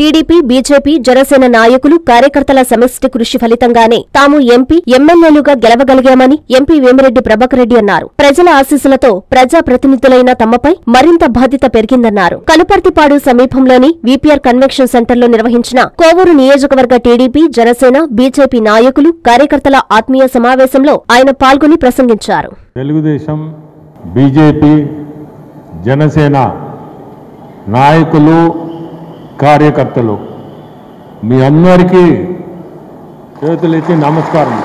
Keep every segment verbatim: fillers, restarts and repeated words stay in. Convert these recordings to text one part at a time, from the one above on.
TDP, BJP, Janasena నాయకులు, కార్యకర్తల సమిష్టి కృషి ఫలితంగానే తాము ఎంపీ, ఎమ్మెల్యేలుగా గెలవగలిగామని ఎంపీ వేమిరెడ్డి ప్రభాకర్ రెడ్డి అన్నారు. ప్రజల ఆశీస్సులతో ప్రజా ప్రతినిధులైన తమపై మరింత బాధ్యత పెరిగిందన్నారు. కలుపర్తిపాడు సమీపంలోని వీపీఆర్ కన్వెన్షన్ సెంటర్లో నిర్వహించిన కోవూరు నియోజకవర్గ టీడీపీ, జనసేన, బీజేపీ నాయకులు, కార్యకర్తల ఆత్మీయ సమావేశంలో ఆయన పాల్గొని ప్రసంగించారు. తెలుగుదేశం, బీజేపీ, జనసేన నాయకులు, కార్యకర్తలు మీ అందరికీ చేతులెత్తి నమస్కారం.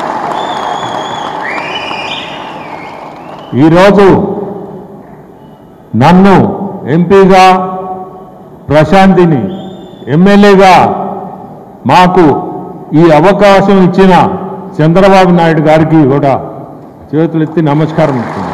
ఈరోజు నన్ను ఎంపీగా, ప్రశాంతిని ఎమ్మెల్యేగా మాకు ఈ అవకాశం ఇచ్చిన చంద్రబాబు నాయుడు గారికి కూడా చేతులెత్తి నమస్కారం ఇస్తున్నాను.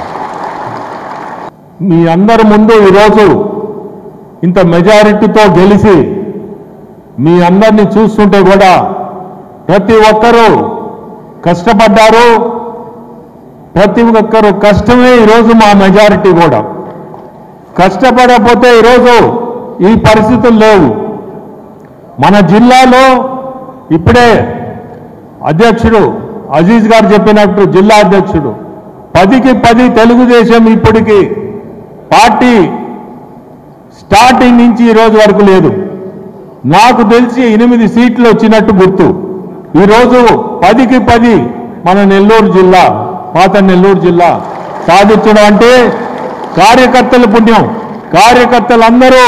మీ అందరి ముందు ఈరోజు ఇంత మెజారిటీతో గెలిచి మీ అందరినీ చూస్తుంటే కూడా ప్రతి ఒక్కరూ కష్టపడ్డారు. ప్రతి ఒక్కరు కష్టమే ఈరోజు మా మెజారిటీ కూడా. కష్టపడకపోతే ఈరోజు ఈ పరిస్థితులు లేవు. మన జిల్లాలో ఇప్పుడే అధ్యక్షుడు అజీజ్ గారు చెప్పినట్టు జిల్లా అధ్యక్షుడు పదికి పది తెలుగుదేశం ఇప్పటికి పార్టీ స్టార్టింగ్ నుంచి ఈరోజు వరకు లేదు. నాకు తెలిసి ఎనిమిది సీట్లు వచ్చినట్టు గుర్తు. ఈరోజు పదికి పది మన నెల్లూరు జిల్లా, పాత నెల్లూరు జిల్లా సాధించడం అంటే కార్యకర్తల పుణ్యం. కార్యకర్తలందరూ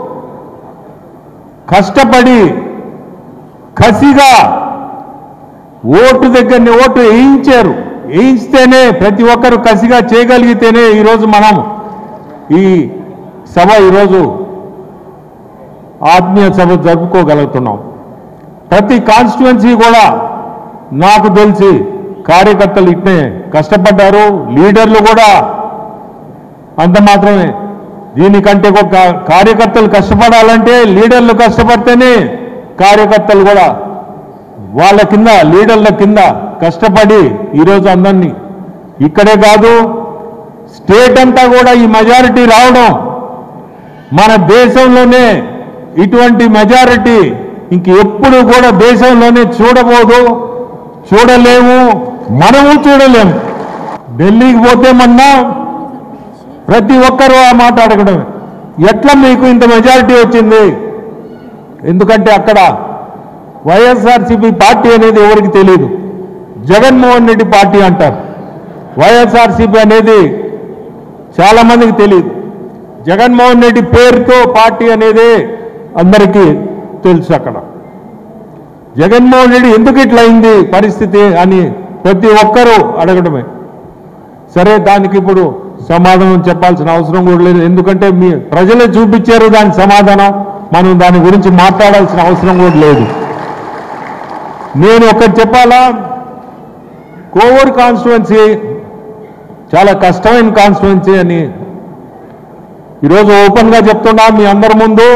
కష్టపడి కసిగా ఓటు దగ్గరని ఓటు వేయించారు. వేయించితేనే ప్రతి ఒక్కరు కసిగా చేయగలిగితేనే ఈరోజు మనం ఈ సభ ఈరోజు ఆత్మీయ సభ జరుపుకోగలుగుతున్నాం. ప్రతి కాన్స్టిట్యుయెన్సీ కూడా నాకు తెలిసి కార్యకర్తలు ఇట్నే కష్టపడ్డారు. లీడర్లు కూడా అంత మాత్రమే. దీనికంటే ఒక కార్యకర్తలు కష్టపడాలంటే లీడర్లు కష్టపడితేనే కార్యకర్తలు కూడా వాళ్ళ కింద, లీడర్ల కింద కష్టపడి ఈరోజు అందరినీ ఇక్కడే కాదు స్టేట్ అంతా కూడా ఈ మెజారిటీ రావడం, మన దేశంలోనే ఇటువంటి మెజారిటీ ఇంక ఎప్పుడు కూడా దేశంలోనే చూడబోదు, చూడలేము, మనము చూడలేము. ఢిల్లీకి పోతే మొన్న ప్రతి ఒక్కరూ ఆ మాట అడగడమే, ఎట్లా మీకు ఇంత మెజారిటీ వచ్చింది? ఎందుకంటే అక్కడ వైఎస్ఆర్సీపీ పార్టీ అనేది ఎవరికి తెలియదు. జగన్మోహన్ రెడ్డి పార్టీ అంటారు. వైఎస్ఆర్సీపీ అనేది చాలా మందికి తెలియదు. జగన్మోహన్ రెడ్డి పేరుతో పార్టీ అనేది అందరికీ తెలుసు. అక్కడ జగన్మోహన్ రెడ్డి ఎందుకు ఇట్లా అయింది పరిస్థితి అని ప్రతి ఒక్కరూ అడగడమే. సరే, దానికి ఇప్పుడు సమాధానం చెప్పాల్సిన అవసరం కూడా లేదు. ఎందుకంటే మీ ప్రజలే చూపించారు దాని సమాధానం. మనం దాని గురించి మాట్లాడాల్సిన అవసరం కూడా లేదు. నేను ఒకటి చెప్పాలా, కోవూరు కాన్స్టిట్యుయెన్సీ చాలా కష్టమైన కాన్స్టిట్యుయెన్సీ అని ఈరోజు ఓపెన్గా చెప్తున్నా మీ అందరి ముందు.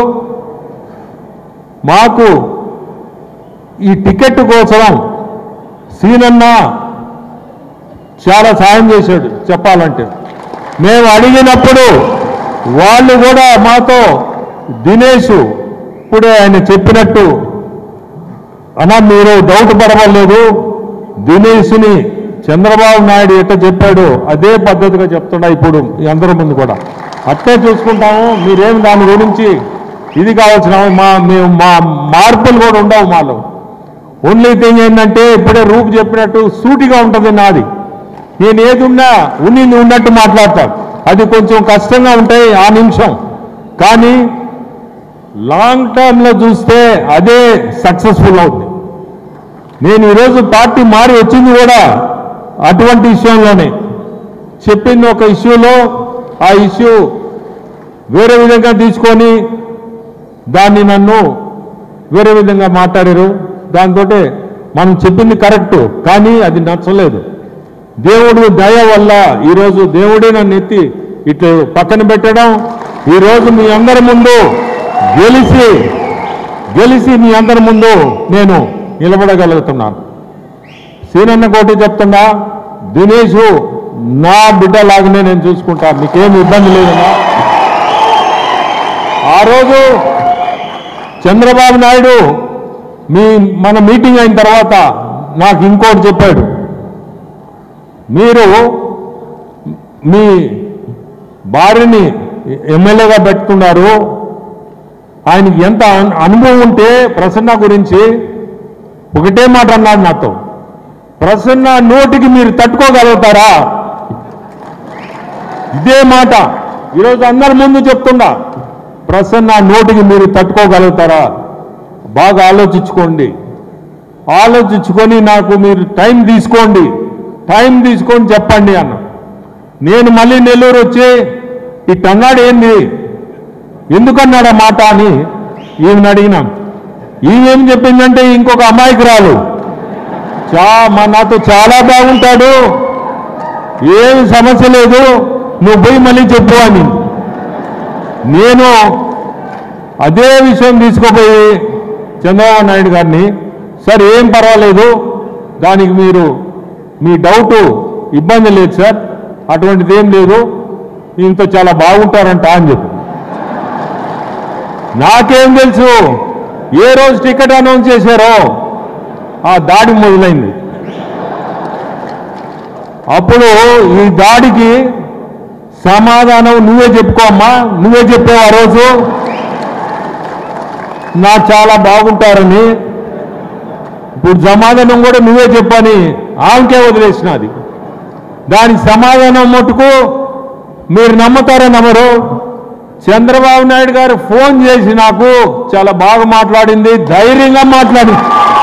మాకు ఈ టికెట్ కోసం సీనన్న చాలా సాయం చేశాడు. చెప్పాలంటే మేము అడిగినప్పుడు వాళ్ళు కూడా మాతో, దినేష్ ఇప్పుడే ఆయన చెప్పినట్టు, అన్నా మీరు డౌట్ పడవలేదు, దినేష్ని చంద్రబాబు నాయుడు ఎట్లా చెప్పాడు అదే పద్ధతిగా చెప్తున్నా ఇప్పుడు ఈ అందరి ముందు కూడా. అట్లే చూసుకుంటాము. మీరేం దాని గురించి ఇది కావాల్సిన మా మేము మా మార్పులు కూడా ఉండవు మాలో. ఓన్లీ థింగ్ ఏంటంటే ఇప్పుడే రూపు చెప్పినట్టు సూటిగా ఉంటుంది నాది. నేను ఏది ఉన్నా ఉన్ని ఉన్నట్టు మాట్లాడతాను. అది కొంచెం కష్టంగా ఉంటాయి ఆ నిమిషం, కానీ లాంగ్ టర్మ్లో చూస్తే అదే సక్సెస్ఫుల్ అవుతుంది. నేను ఈరోజు పార్టీ మారి వచ్చింది కూడా అటువంటి విషయంలోనే. చెప్పింది ఒక ఇష్యూలో, ఆ ఇష్యూ వేరే విధంగా తీసుకొని దాన్ని నన్ను వేరే విధంగా మాట్లాడారు. దాంతో మనం చెప్పింది కరెక్టు, కానీ అది నచ్చలేదు. దేవుడు దయ వల్ల ఈరోజు దేవుడే నన్ను ఎత్తి ఇటు పక్కన పెట్టడం, ఈరోజు మీ అందరి ముందు గెలిచి గెలిచి మీ అందరి ముందు నేను నిలబడగలుగుతున్నాను. సీనన్న కోటి చెప్తున్నా, దినేష్ నా బిడ్డలాగానే నేను చూసుకుంటా, మీకేమి ఇబ్బంది లేదన్నా. ఆ రోజు చంద్రబాబు నాయుడు మీ మన మీటింగ్ అయిన తర్వాత నాకు ఇంకోటి చెప్పాడు. మీరు మీ భార్యని ఎమ్మెల్యేగా పెట్టుకున్నారు, ఆయనకి ఎంత అనుభవం ఉంటే ప్రసన్న గురించి ఒకటే మాట అన్నాడు నాతో, ప్రసన్న నోటికి మీరు తట్టుకోగలుగుతారా? ఇదే మాట ఈరోజు అందరి ముందు చెప్తున్నా, ప్రసన్న నోటికి మీరు తట్టుకోగలుగుతారా? బాగా ఆలోచించుకోండి, ఆలోచించుకొని నాకు మీరు టైం తీసుకోండి, టైం తీసుకొని చెప్పండి అన్న. నేను మళ్ళీ నెల్లూరు వచ్చి ఇట్టన్నాడు, ఏంది ఎందుకన్నాడు ఆ మాట అని ఈమెను అడిగినాం. ఈమెం చెప్పిందంటే ఇంకొక అమాయకురాలు చా మా నాతో చాలా బాగుంటాడు, ఏమి సమస్య లేదు, నువ్వు పోయి మళ్ళీ చెప్పు అని. నేను అదే విషయం తీసుకుపోయి చంద్రబాబు నాయుడు గారిని, సార్ ఏం పర్వాలేదు, దానికి మీరు మీ డౌటు ఇబ్బంది లేదు సార్, అటువంటిది ఏం లేదు, ఇంత చాలా బాగుంటారంట అని చెప్పి. నాకేం తెలుసు ఏ రోజు టికెట్ అనౌన్స్ చేశారో ఆ దాడి మొదలైంది. అప్పుడు ఈ దాడికి సమాధానం నువ్వే చెప్పుకోమ్మా, నువ్వే చెప్పావు ఆ రోజు నా చాలా బాగుంటారని. ఇప్పుడు సమాధానం కూడా నువ్వే చెప్పని ఆమెకే వదిలేసినది. దానికి సమాధానం మటుకు మీరు నమ్ముతారో నమ్మరు, చంద్రబాబు నాయుడు గారు ఫోన్ చేసి నాకు చాలా బాగా మాట్లాడింది, ధైర్యంగా మాట్లాడింది.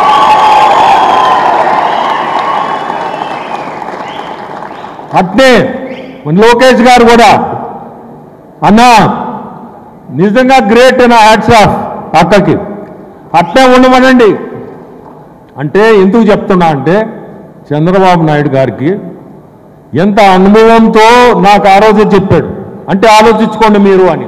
అట్నే లోకేష్ గారు కూడా అన్నా నిజంగా గ్రేట్ నా హ్యాట్స్ ఆఫ్ అక్కకి, అట్నే ఉండమనండి అంటే ఎందుకు చెప్తున్నా అంటే చంద్రబాబు నాయుడు గారికి ఎంత అనుభవంతో నాకు ఆ రోజే చెప్పాడు, అంటే ఆలోచించుకోండి మీరు అని.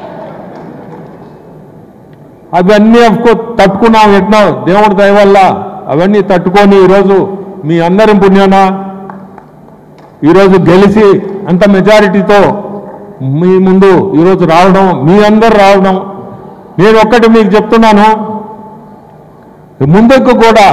అవన్నీ తట్టుకున్నాం, ఎట్నో దేవుడి దయ వల్ల అవన్నీ తట్టుకొని ఈరోజు మీ అందరి పుణ్యాన ఈరోజు గెలిచి అంత మెజారిటీతో మీ ముందు ఈరోజు రావడం, మీ అందరు రావడం. నేను ఒక్కటి మీకు చెప్తున్నాను, ముందుకు కూడా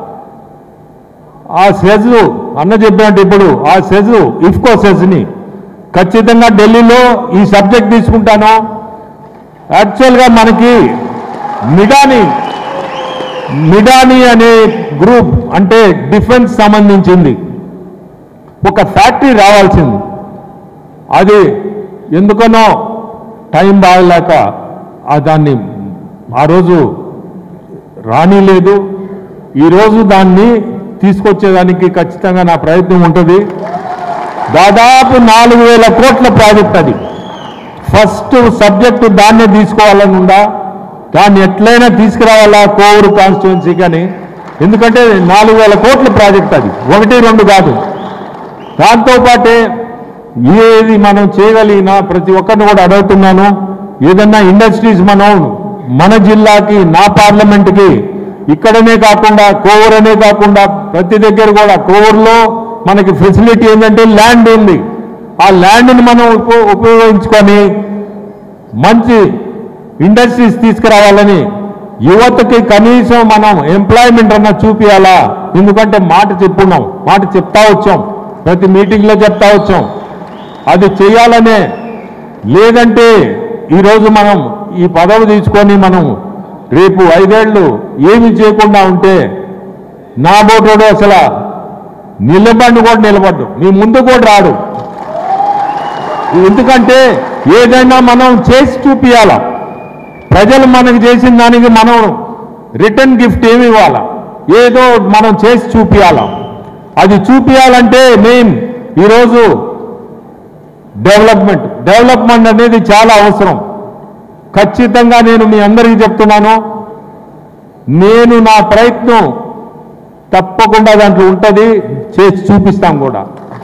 ఆ సెజ్ అన్న చెప్పినట్టు ఇప్పుడు ఆ సెజ్ ఇఫ్కో సెజ్ని ఖచ్చితంగా ఢిల్లీలో ఈ సబ్జెక్ట్ తీసుకుంటాను. యాక్చువల్గా మనకి మిడాని మిడాని అనే గ్రూప్ అంటే డిఫెన్స్ సంబంధించింది ఒక ఫ్యాక్టరీ రావాల్సింది, అది ఎందుకనో టైం బాగలేక ఆ దాన్ని ఆ రోజు రానిలేదు. ఈరోజు దాన్ని తీసుకొచ్చేదానికి ఖచ్చితంగా నా ప్రయత్నం ఉంటుంది. దాదాపు నాలుగు వేల కోట్ల ప్రాజెక్ట్ అది. ఫస్ట్ సబ్జెక్టు దాన్నే తీసుకోవాలని ఉందా, దాన్ని ఎట్లయినా తీసుకురావాలా కోవూరు కాన్స్టిట్యున్సీ కానీ, ఎందుకంటే నాలుగు వేల కోట్ల ప్రాజెక్ట్ అది, ఒకటి రెండు కాదు. దాంతోపాటే ఏది మనం చేయగలిగినా ప్రతి ఒక్కరిని కూడా అడుగుతున్నాను, ఏదన్నా ఇండస్ట్రీస్ మనం మన జిల్లాకి నా పార్లమెంట్కి ఇక్కడనే కాకుండా కోవూరనే కాకుండా ప్రతి దగ్గర కూడా కోవూరులో మనకి ఫెసిలిటీ ఏంటంటే ల్యాండ్ ఉంది, ఆ ల్యాండ్ని మనం ఉపయోగించుకొని మంచి ఇండస్ట్రీస్ తీసుకురావాలని, యువతకి కనీసం మనం ఎంప్లాయ్మెంట్ అన్న చూపించాలా. ఎందుకంటే మాట చెప్పున్నాం, మాట చెప్తా వచ్చాం, ప్రతి మీటింగ్లో చెప్తా వచ్చాం, అది చేయాలనే. లేదంటే ఈరోజు మనం ఈ పదవి తీసుకొని మనం రేపు ఐదేళ్లు ఏమి చేయకుండా ఉంటే నా బోటోడు అసలు నిలబడి కూడా నిలబడ్డు, మీ ముందు కూడా రాడు. ఎందుకంటే ఏదైనా మనం చేసి చూపించాలా, ప్రజలు మనకు చేసిన దానికి మనం రిటర్న్ గిఫ్ట్ ఏమి ఇవ్వాలా, ఏదో మనం చేసి చూపించాలా. అది చూపించాలంటే మెయిన్ ఈరోజు డెవలప్మెంట్ డెవలప్మెంట్ అనేది చాలా అవసరం. ఖచ్చితంగా నేను మీ అందరికీ చెప్తున్నాను, నేను నా ప్రయత్నం తప్పకుండా దాంట్లో ఉంటుంది, చేసి చూపిస్తాం కూడా.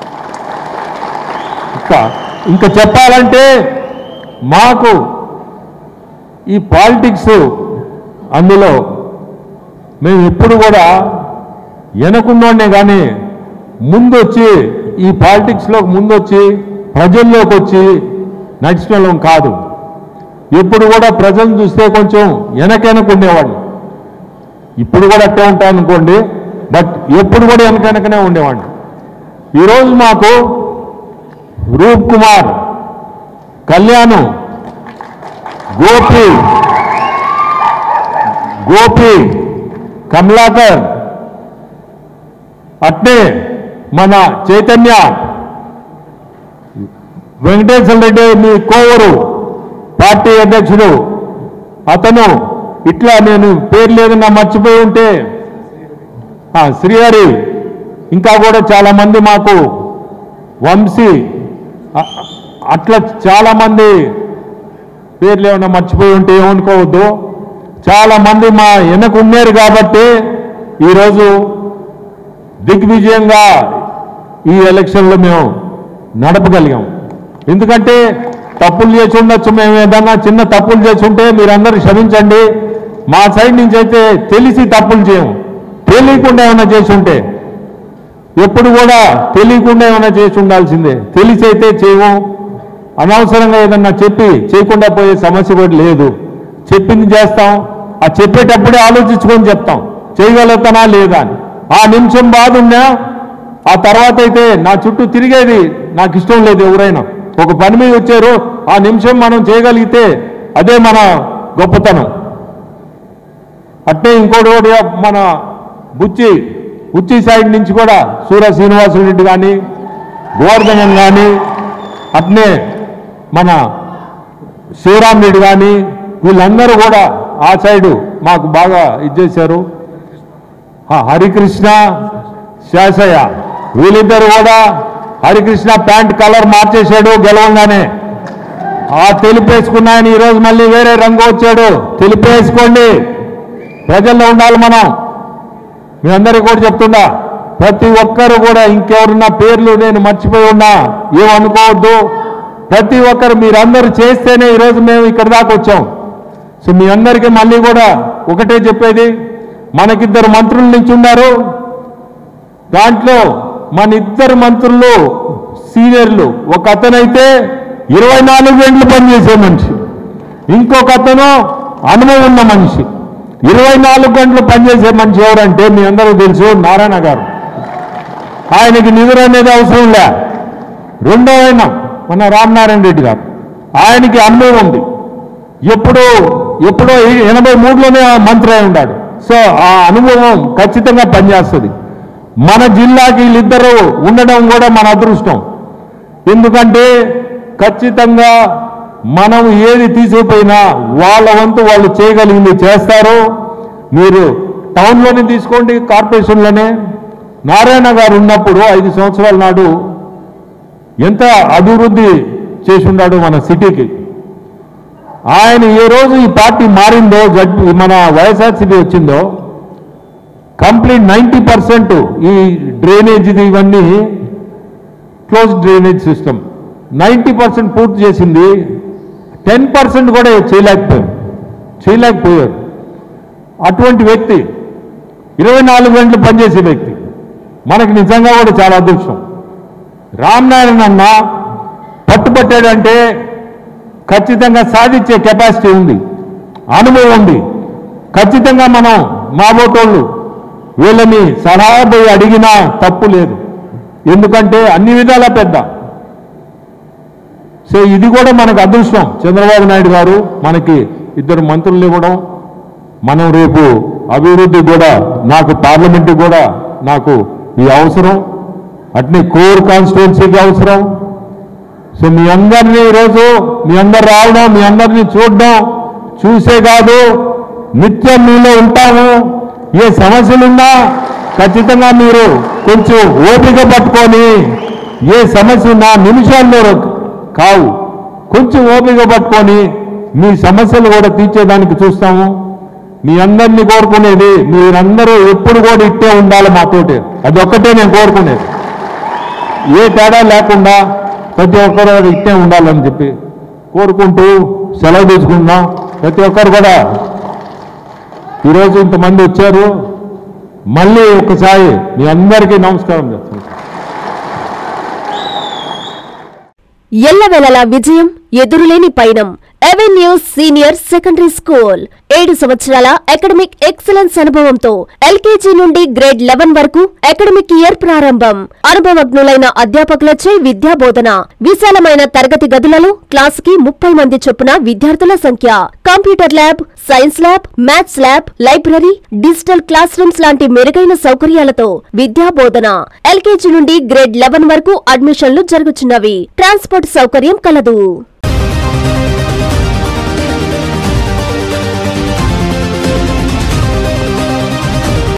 ఇంకా ఇంకా చెప్పాలంటే మాకు ఈ పాలిటిక్స్ అందులో మేము ఎప్పుడు కూడా వెనకున్నోనే కానీ ముందొచ్చి ఈ పాలిటిక్స్లో ముందొచ్చి ప్రజల్లోకి వచ్చి నడిచిన వాళ్ళం కాదు. ఎప్పుడు కూడా ప్రజలను చూస్తే కొంచెం వెనకెనక ఉండేవాడిని. ఇప్పుడు కూడా అట్టే ఉంటాను అనుకోండి, బట్ ఎప్పుడు కూడా వెనకెనకనే ఉండేవాడిని. ఈరోజు మాకు రూప్ కుమార్, కళ్యాణం, గోపి గోపి కమలాకర్, అట్నే మన చైతన్య, వెంకటేశ్వర రెడ్డి మీ కోవూరు పార్టీ అధ్యక్షుడు అతను, ఇట్లా నేను పేర్లు ఏదన్నా మర్చిపోయి ఉంటే శ్రీహరి, ఇంకా కూడా చాలామంది మాకు వంశీ, అట్లా చాలామంది పేర్లు ఏమైనా మర్చిపోయి ఉంటే ఏమనుకోవద్దు. చాలామంది మా వెనక ఉన్నారు కాబట్టి ఈరోజు దిగ్విజయంగా ఈ ఎలక్షన్లో మేము నడపగలిగాం. ఎందుకంటే తప్పులు చేసి ఉండొచ్చు, మేము ఏదన్నా చిన్న తప్పులు చేసి ఉంటే మీరందరూ క్షమించండి. మా సైడ్ నుంచి అయితే తెలిసి తప్పులు చేయము, తెలియకుండా ఏమైనా చేసి ఉంటే, ఎప్పుడు కూడా తెలియకుండా ఏమైనా చేసి ఉండాల్సిందే. తెలిసి అయితే చేయము. అనవసరంగా ఏదన్నా చెప్పి చేయకుండా పోయే సమస్య కూడా లేదు. చెప్పింది చేస్తాం, ఆ చెప్పేటప్పుడే ఆలోచించుకొని చెప్తాం చేయగలుగుతానా లేదా అని. ఆ నిమిషం బాధ ఉన్నా ఆ తర్వాత అయితే నా చుట్టూ తిరిగేది నాకు ఇష్టం లేదు. ఎవరైనా ఒక పని మీద వచ్చారు, ఆ నిమిషం మనం చేయగలిగితే అదే మన గొప్పతనం. అట్టే ఇంకోటి కూడా మన బుచ్చి బుచ్చి సైడ్ నుంచి కూడా సూర శ్రీనివాసరెడ్డి కానీ, గోవర్ధన్ కానీ, అట్నే మన శివరామ్ రెడ్డి కానీ, వీళ్ళందరూ కూడా ఆ సైడు మాకు బాగా ఇచ్చేశారు. హరికృష్ణ, శాసయ్య, వీళ్ళిద్దరు కూడా, హరికృష్ణ ప్యాంట్ కలర్ మార్చేశాడు గెలవంగానే. ఆ తెలిపేసుకున్నాయని ఈరోజు మళ్ళీ వేరే రంగు వచ్చాడు. తెలిపేసుకోండి, ప్రజల్లో ఉండాలి మనం. మీ అందరికీ కూడా చెప్తున్నా, ప్రతి ఒక్కరు కూడా ఇంకెవరున్నా పేర్లు నేను మర్చిపోయి ఉన్నా ఏమనుకోవద్దు. ప్రతి ఒక్కరు మీరందరూ చేస్తేనే ఈరోజు మేము ఇక్కడ దాకా వచ్చాం. సో మీ అందరికీ మళ్ళీ కూడా ఒకటే చెప్పేది, మనకిద్దరు మంత్రుల నుంచి ఉన్నారు. దాంట్లో మన ఇద్దరు మంత్రులు సీనియర్లు. ఒక అతనైతే ఇరవై నాలుగు గంటలు పనిచేసే మనిషి, ఇంకొక అతను అనుభవం ఉన్న మనిషి. ఇరవై నాలుగు గంటలు పనిచేసే మనిషి ఎవరంటే మీ అందరూ తెలుసు, నారాయణ గారు. ఆయనకి నిద్ర అనేది అవసరం లే. రెండో ఆయన మన రామనారాయణ రెడ్డి గారు, ఆయనకి అనుభవం ఉంది. ఎప్పుడో ఎప్పుడో ఎనభై మూడులోనే మంత్రి అయి ఉన్నాడు. సో ఆ అనుభవం ఖచ్చితంగా పనిచేస్తుంది. మన జిల్లాకి వీళ్ళిద్దరూ ఉండడం కూడా మన అదృష్టం. ఎందుకంటే ఖచ్చితంగా మనం ఏది తీసుకుపోయినా వాళ్ళ వంతు వాళ్ళు చేయగలిగింది చేస్తారు. మీరు టౌన్లోనే తీసుకోండి, కార్పొరేషన్లోనే నారాయణ గారు ఉన్నప్పుడు ఐదు సంవత్సరాల నాడు ఎంత అభివృద్ధి చేసి ఉన్నాడు మన సిటీకి. ఆయన ఏ రోజు ఈ పార్టీ మారిందో, జడ్పీ మన వైఎస్ఆర్సీపీ వచ్చిందో, కంప్లీట్ నైంటీ పర్సెంట్ ఈ డ్రైనేజీది ఇవన్నీ close drainage system ninety percent పూర్తి చేసింది. టెన్ పర్సెంట్ కూడా చేయలేకపోయారు చేయలేకపోయారు అటువంటి వ్యక్తి, ఇరవై నాలుగు గంటలు పనిచేసే వ్యక్తి మనకి నిజంగా కూడా చాలా అదృష్టం. రామనారాయణ అన్న పట్టుబట్టాడంటే ఖచ్చితంగా సాధించే కెపాసిటీ ఉంది, అనుభవం ఉంది. ఖచ్చితంగా మనం మాబోటోళ్ళు వీళ్ళని సలహా పోయి అడిగినా తప్పు లేదు, ఎందుకంటే అన్ని విధాలా పెద్ద. సో ఇది కూడా మనకు అదృష్టం. చంద్రబాబు నాయుడు గారు మనకి ఇద్దరు మంత్రులు ఇవ్వడం, మనం రేపు అభివృద్ధి కూడా, నాకు పార్లమెంటు కూడా నాకు ఈ అవసరం, అట్నే కోర్ కాన్స్టిట్యున్సీకి అవసరం. సో మీ అందరినీ ఈరోజు మీ అందరు రావడం, మీ అందరినీ చూడడం, చూసే కాదు నిత్యం మీలో ఉంటాము. ఏ సమస్యలున్నా ఖచ్చితంగా మీరు కొంచెం ఓపిక పట్టుకొని, ఏ సమస్య ఉన్నా నిమిషాల్లో కావు, కొంచెం ఓపిక పట్టుకొని మీ సమస్యలు కూడా తీర్చేదానికి చూస్తాము. మీ అందరినీ కోరుకునేది మీరందరూ ఎప్పుడు కూడా ఇట్టే ఉండాలి మాతోటి, అదొక్కటే నేను కోరుకునేది. ఏ తేడా లేకుండా ప్రతి ఒక్కరు ఇట్టే ఉండాలని చెప్పి కోరుకుంటూ సెలవు తీసుకుంటున్నాం. ప్రతి ఒక్కరు కూడా ఈరోజు ఇంతమంది వచ్చారు. మళ్ళీ ఒకసారి మీ అందరికీ నమస్కారం చేస్తున్నాను. ఎల్లవేళలా విజయం, ఎదురులేని పయనం. ఎవెన్యూ సీనియర్ సెకండరీ స్కూల్ ఏడు సంవత్సరాల అకాడమిక్ ఎక్సలెన్స్ అనుభవంతో ఎల్కేజీ నుండి గ్రేడ్ లెవెన్ వరకు అకాడమిక్ ఇయర్ ప్రారంభం. అనుభవజ్ఞులైన అధ్యాపకులచే విద్యా బోధన. విశాలమైన తరగతి గదులలో క్లాస్ కి ముప్పై మంది చొప్పున విద్యార్థుల సంఖ్య. Computer lab, science lab, maths lab, library, digital classrooms లాంటి మెరుగైన సౌకర్యాలతో విద్యా బోధన. ఎల్కేజీ నుండి గ్రేడ్ లెవెన్ వరకు అడ్మిషన్లు జరుగుతున్నవి. ట్రాన్స్పోర్ట్ సౌకర్యం కలదు.